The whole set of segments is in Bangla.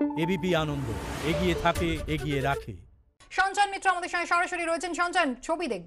এবিপি আনন্দ, এগিয়ে থাকে, এগিয়ে রাখে। সঞ্জয় মিত্র আমাদের সঙ্গে সরাসরি রয়েছেন। সঞ্জয়, ছবি দেখব।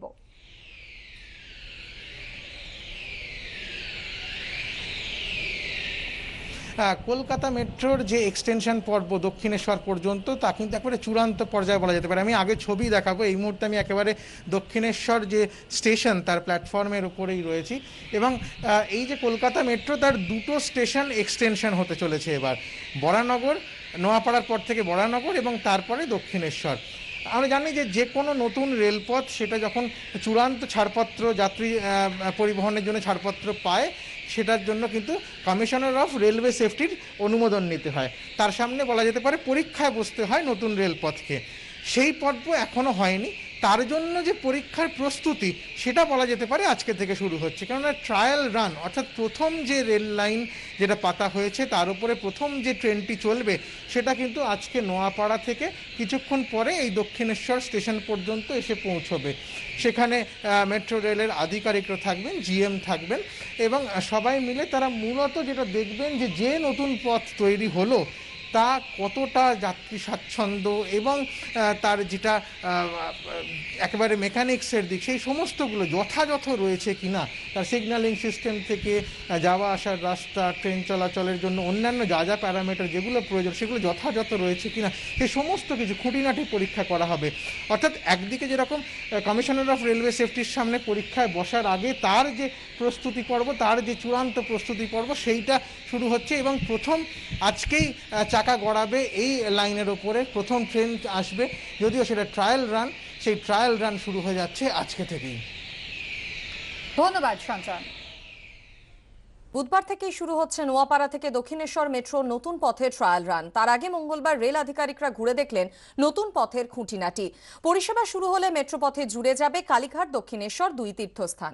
কলকাতা মেট্রোর যে এক্সটেনশন পর্ব দক্ষিণেশ্বর পর্যন্ত তা কিন্তু একেবারে চূড়ান্ত পর্যায়ে বলা যেতে পারে। আমি আগে ছবি দেখাবো, এই মুহূর্তে আমি একেবারে দক্ষিণেশ্বর যে স্টেশন তার প্ল্যাটফর্মের উপরেই রয়েছি এবং এই যে কলকাতা মেট্রো তার দুটো স্টেশন এক্সটেনশন হতে চলেছে এবার, বরানগর, নোয়াপাড়ার পর থেকে বরানগর এবং তারপরে দক্ষিণেশ্বর। আমরা জানি যে কোনো নতুন রেলপথ সেটা যখন চূড়ান্ত ছাড়পত্র, যাত্রী পরিবহনের জন্য ছাড়পত্র পায়, সেটার জন্য কিন্তু কমিশনার অফ রেলওয়ে সেফটির অনুমোদন নিতে হয়। তার সামনে বলা যেতে পারে পরীক্ষায় বসতে হয় নতুন রেলপথকে। সেই পর্ব এখনও হয়নি, তার জন্য যে পরীক্ষার প্রস্তুতি সেটা বলা যেতে পারে আজকে থেকে শুরু হচ্ছে। কেননা ট্রায়াল রান, অর্থাৎ প্রথম যে রেল লাইন যেটা পাতা হয়েছে তার উপরে প্রথম যে ট্রেনটি চলবে সেটা কিন্তু আজকে নোয়াপাড়া থেকে কিছুক্ষণ পরে এই দক্ষিণেশ্বর স্টেশন পর্যন্ত এসে পৌঁছবে। সেখানে মেট্রো রেলের আধিকারিকরা থাকবেন, জিএম থাকবেন এবং সবাই মিলে তারা মূলত যেটা দেখবেন যে নতুন পথ তৈরি হলো তা কতটা যাত্রী স্বাচ্ছন্দ্য এবং তার যেটা একেবারে মেকানিক্সের দিক সেই সমস্তগুলো যথাযথ রয়েছে কিনা, তার সিগন্যালিং সিস্টেম থেকে যাওয়া আসার রাস্তা, ট্রেন চলাচলের জন্য অন্যান্য যা প্যারামিটার যেগুলো প্রয়োজন সেগুলো যথাযথ রয়েছে কিনা, সেই সমস্ত কিছু খুঁটিনাটি পরীক্ষা করা হবে। অর্থাৎ একদিকে যেরকম কমিশনার অফ রেলওয়ে সেফটির সামনে পরীক্ষায় বসার আগে তার যে প্রস্তুতি পর্ব, তার যে চূড়ান্ত প্রস্তুতি পর্ব সেইটা শুরু হচ্ছে এবং প্রথম আজকেই চাকা গড়াবে এই লাইনের ওপরে, প্রথম ট্রেন আসবে, যদিও সেটা ট্রায়াল রান, সেই ট্রায়াল রান শুরু হয়ে যাচ্ছে আজকে থেকেই। ধন্যবাদ সঞ্জয়। বুধবার থেকেই শুরু হচ্ছে নোয়াপাড়া থেকে দক্ষিণেশ্বর মেট্রো নতুন পথের ট্রায়াল রান। তার আগে মঙ্গলবার রেল আধিকারিকরা ঘুরে দেখলেন নতুন পথের খুঁটিনাটি। পরিষেবা শুরু হলে মেট্রো পথে জুড়ে যাবে কালীঘাট দক্ষিণেশ্বর দুই তীর্থস্থান।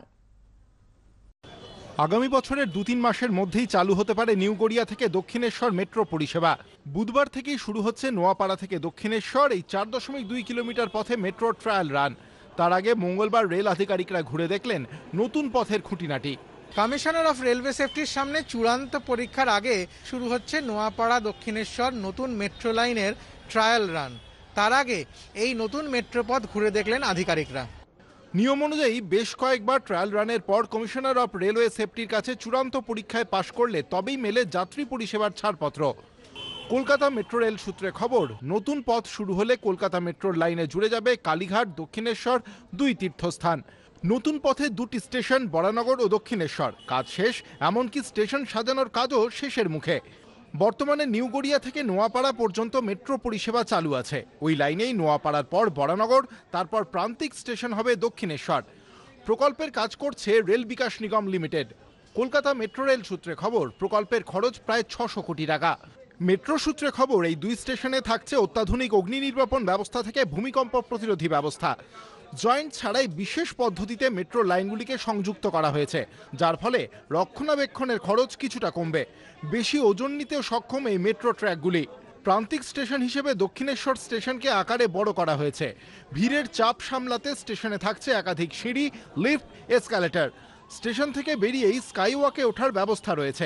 আগামী বছরের 2-3 মাসের মধ্যেই চালু হতে পারে নিউ গড়িয়া থেকে দক্ষিণেশ্বর মেট্রো পরিষেবা। বুধবার থেকেই শুরু হচ্ছে নোয়াপাড়া থেকে দক্ষিণেশ্বর এই 4.2 কিলোমিটার পথে মেট্রো ট্রায়াল রান। তার আগে মঙ্গলবার রেল আধিকারিকরা ঘুরে দেখলেন নতুন পথের খুঁটিনাটি। কমিশনার অফ রেলওয়ে সেফটির সামনে চূড়ান্ত পরীক্ষার আগে শুরু হচ্ছে নোয়াপাড়া দক্ষিণেশ্বর নতুন মেট্রো লাইনের ট্রায়াল রান। তার আগে এই নতুন মেট্রোপথ ঘুরে দেখলেন আধিকারিকরা। নিয়ম অনুযায়ী বেশ কয়েকবার ট্রায়াল রানের পর কমিশনার অফ রেলওয়ে সেফটির কাছে চূড়ান্ত পরীক্ষায় পাশ করলে তবেই মেলে যাত্রী পরিষেবার ছাড়পত্র। কলকাতা মেট্রো রেল সূত্রে খবর, নতুন পথ শুরু হলে কলকাতা মেট্রোর লাইনে জুড়ে যাবে কালীঘাট দক্ষিণেশ্বর দুই তীর্থস্থান। নতুন পথে 2টি স্টেশন বরানগর ও দক্ষিণেশ্বর কাজ শেষ, এমনকি স্টেশন সাজানোর কাজও শেষের মুখে। বর্তমানে নিউ গড়িয়া থেকে নোয়াপাড়া পর্যন্ত মেট্রো পরিষেবা চালু আছে। ওই লাইনেই নোয়াপাড়ার পর বরানগর, তারপর প্রান্তিক স্টেশন হবে দক্ষিণেশ্বর। প্রকল্পের কাজ করছে rail Vikas Nigam limited. Kolkata metro rail সূত্রে খবর, প্রকল্পের খরচ প্রায় 600 কোটি টাকা। মেট্রো সূত্রে খবর, এই দুই স্টেশনে থাকছে অত্যাধুনিক অগ্নি নির্বাপন ব্যবস্থা থেকে ভূমিকম্প প্রতিরোধী ব্যবস্থা। জয়েন্ট ছাড়াই বিশেষ পদ্ধতিতে মেট্রো লাইনগুলিকে সংযুক্ত করা হয়েছে, যার ফলে রক্ষণাবেক্ষণের খরচ কিছুটা কমবে। বেশি ওজন নিতেও সক্ষম এই মেট্রো ট্র্যাকগুলি। প্রান্তিক স্টেশন হিসেবে দক্ষিণেশ্বর স্টেশনকে আকারে বড় করা হয়েছে। ভিড়ের চাপ সামলাতে স্টেশনে থাকছে একাধিক সিঁড়ি, লিফট, এসকালেটর। স্টেশন থেকে বেরিয়েই স্কাইওয়াকে ওঠার ব্যবস্থা রয়েছে।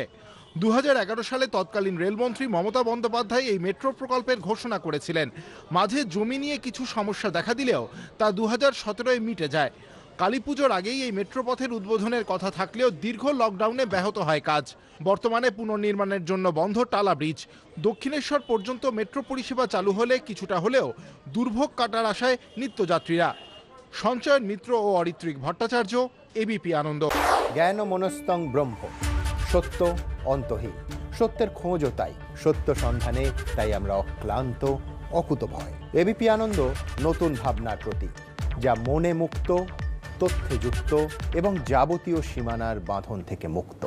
2011 সালে তৎকালীন রেলমন্ত্রী মমতা বন্দ্যোপাধ্যায় এই মেট্রো প্রকল্পের ঘোষণা করেছিলেন। মাঝে জমি নিয়ে কিছু সমস্যা দেখা দিলেও তা 2017-এ মিটে যায়। কালীপুজোর আগেই এই মেট্রো পথের উদ্বোধনের কথা থাকলেও দীর্ঘ লকডাউনে ব্যাহত হয় কাজ। বর্তমানে পুনর্নির্মাণের জন্য বন্ধ টালা ব্রিজ। দক্ষিণেশ্বর পর্যন্ত মেট্রো পরিষেবা চালু হলে কিছুটা হলেও দুর্ভোগ কাটার আশায় নিত্যযাত্রীরা। সঞ্চয় মিত্র ও অরিত্রিক ভট্টাচার্য, এবিপি আনন্দ। জ্ঞান মনস্তং ব্রহ্ম, সত্য অন্তহীন। সত্যের খোঁজও তাই, সত্য সন্ধানে তাই আমরা অক্লান্ত, অকুতভয়। এবিপি আনন্দ নতুন ভাবনার প্রতীক, যা মনে মুক্ত, তথ্যে যুক্ত এবং যাবতীয় সীমানার বাঁধন থেকে মুক্ত।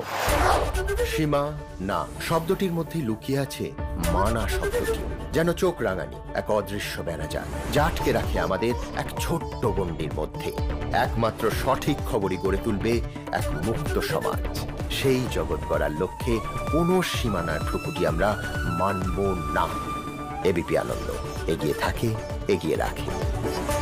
সীমা না শব্দটির মধ্যে লুকিয়ে আছে মানা শব্দটি, যেন চোখ রাঙানি এক অদৃশ্য বেড়াজাল, যা আটকে রাখে আমাদের এক ছোট্ট গণ্ডির মধ্যে। একমাত্র সঠিক খবরই গড়ে তুলবে এক মুক্ত সমাজ। সেই জগৎ গড়ার লক্ষ্যে কোনো সীমানার ঠুকুটি আমরা মানব না। এবিপি আনন্দ, এগিয়ে থাকে, এগিয়ে রাখে।